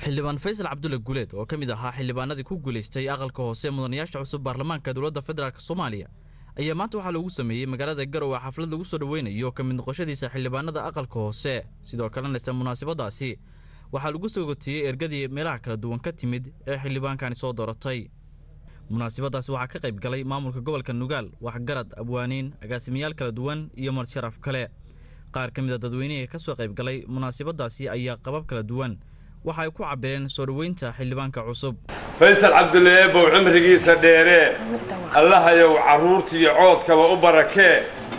xildhibaan Faysal Cabdulle Guleed oo kamid ahaa xildhibaanadii ku guuleystay aqalka hoose mudanayaasha cusub baarlamaanka dawladda federaalka Soomaaliya ayaa maanta waxa lagu sameeyay magaalada Garowe xaflad lagu soo dhaweynayo kamid noqoshadiisa xildhibaanada aqalka hoose sidoo kalena isla munaasabadaasi waxa lagu soo gootiyay ergadii meelaha kala duwan ka timid ee xildhibaankani soo dooratay munaasabadaasi waxa ka qayb galay maamulka gobolka Nugaal wax garad abwaaniin agaasimiyaal kala duwan iyo mar sharaf kale qaar kamid ah dadweynaha ka soo qayb galay munaasabadaasi ayaa qabab kala duwan waxay ku cabireen soo dhaweynta xildhibaanka cusub Faysal Cabdulle buu cumrigiisa dheeree Allah ayow caruurtii coodkaba u barakee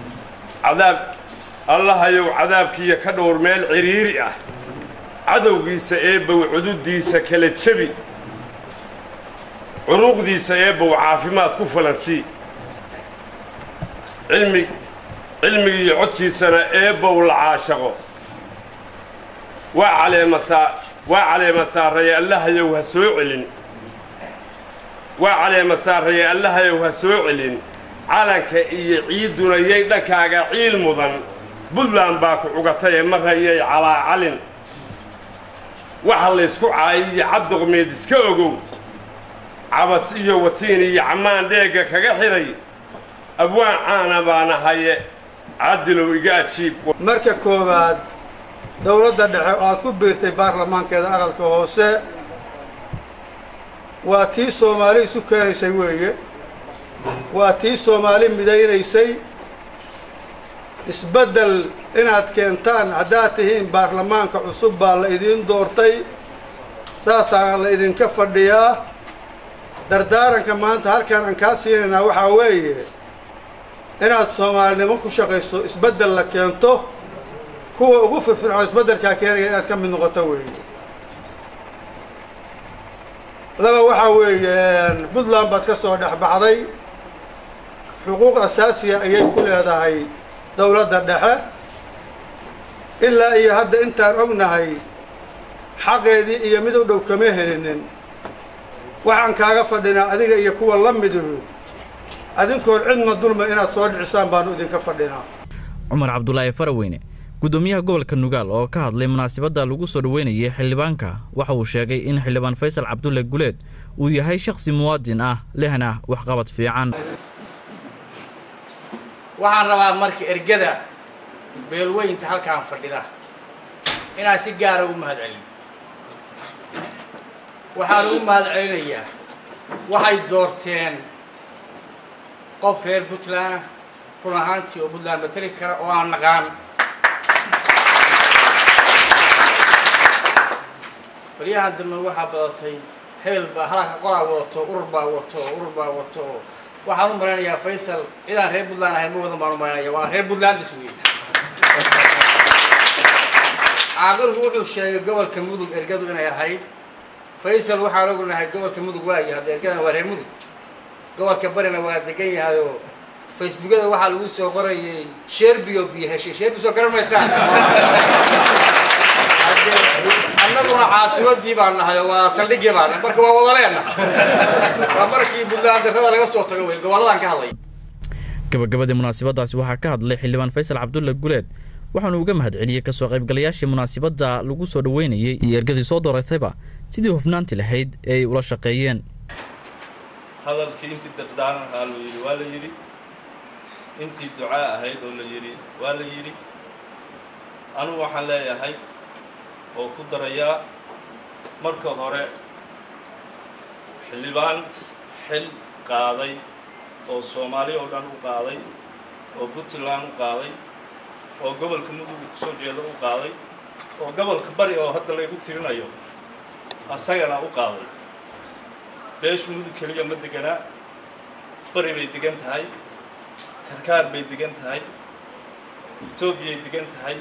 Allah ayow cadaabkiisa ka dhowr meel ciriiri ah cadowgiisa buu cududiisa kala jabi uruqdiisa buu caafimaad ku falansi cilmiga codkiisana buu la caashaqo وعلى مساري الله يوه سوعلن وعلى مساري الله يوه سوعلن علنك يعيدنا يدك عيل مضن بلان باكو عقتي مغيي على علن وحل يسكو عاي عبد غميد سكوغو عبسيه وتيني عمان ديقا كغحري أبوان عانا بانا هاي عدلو إيقاتشيب مركا كوباد dawladda dhexe oo aad ku biirtay baarlamaankeeda aqalka hoose waa tii Soomaali isu keenaysay weeye waa tii Soomaali midaynaysay isbedel inaad keentaan haddaad tihiin baarlamaanka cusub baa la idin doortay saasaan la idinka fadhiyaa dardaaranka maanta halkan aan ka siinayna waxa weeye inaad Soomaalinimo ku shaqayso isbedel la keento kuwa ugu firfircoon isbedelka keenaya inaad ka mid noqoto weeye laba waxa weeyaan Puntland baad ka soo dhaxbaxday xuquuq asaasiya ayay ku leedahay dawladda dhexe ilaa iyo hadda intaan ognahay xaqeedii iyo mid u dhow kama helinin waxaan kaaga fadhinaa adiga iyo kuwa la miduhu adinkoon cidna dulma inaad soo dhicisaan baan idinka fadhinaa Umar Abdullaahi Faraweyne gudoomiyaha gobolka Nugaal oo ka hadlay munaasabada lagu soo dhaweynayay xildhibaanka waxa uu sheegay in xildhibaan Faysal Cabdulle Guleed uu yahay shakhsi muwaadin ah lehna wax qabad fiican waxaan rabaa markii ergada beelweynta halkaan fadhida inaan si gaar ah u mahadceliyo waxaan u mahadcelinayaa waxay doorteen qof reer Puntland run ahaantii oo Puntland matali kara oo aan naqaan بريها عندما واحد بطي حيل بهلاك قرا وطو أربع وطو واحد مرينا يا فيصل إذا هرب بدلنا هرب وضم مرينا يا وهرب بدلنا تسوي عقل هو الشيء قبل كمودك إرجعوا إنا يا هاي فيصل واحد قلنا هاي قبل كمودك واجي هذا إرجعنا وهرب مودك قبل كبرنا واحد دقيقة هذا فيسبوك هذا واحد لوسه قرا شير بيه شير بيسو كرم يسان أنا عاصمة ديبان هاي وصلي جيبان بركوا وضلنا بركي بدنا ندخل على الصوت قوي والله كهالي gabagabada munaasabadaasi waxa ka hadlay xildhibaan Faysal Cabdulle Guleed waxaanu uga mahadceliyay ka soo qaybgalayaashii munaasabada lagu soo dhaweynayay iyo ergadii soo dooratayba sidii hufnaanti lahayd ee ula shaqeeyeen hadalkii intii dadaanan waa la yiri intii ducaa ahayd oo la yiri waa la yiri anu waxaan leeyahay oo ku daraya marka hore xildhibaan xil qaaday oo Soomaali oo dhan u qaaday oo Puntland u qaaday oo gobolka Mudug ku soo jeedo u qaaday oo gobolka bari oo hadda lagu tirinayo asagana u qaaday beesh Mudug kaliya ma degana bari bay degan tahay karkaar bay degan tahay Itoobiya ay degan tahay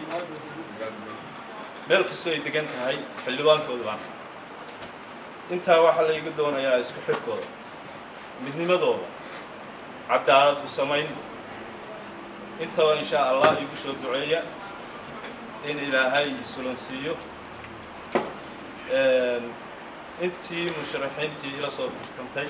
meel kastoo ay degan tahay xildhibaankooda baan intaa waxa la iga doonayaa isku xirkooda midnimadooda cadaalad u samayn inta insha Allah igu soo duceeya in Ilaahay sulansiyo intii musharaxiintii ila soo tartantay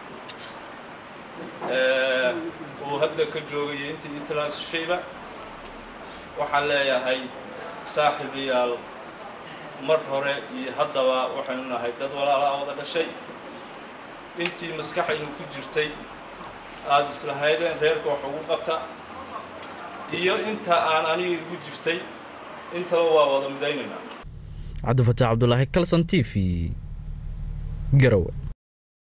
oo hadda ka joogay intii intalaas shayba waxaan leeyahay saaxiibayaal mar hore iyo haddaba waxaynu nahay dad walaala wada dhashay intii maskaxaynu ku jirtay aad islahaydeen reerka wax ugu qabta iyo inta aan aniga igu jirtay intaba waa wada midaynaynaa. Cabdi Fataax Cabdullaahi, Kalson TV, Garowe.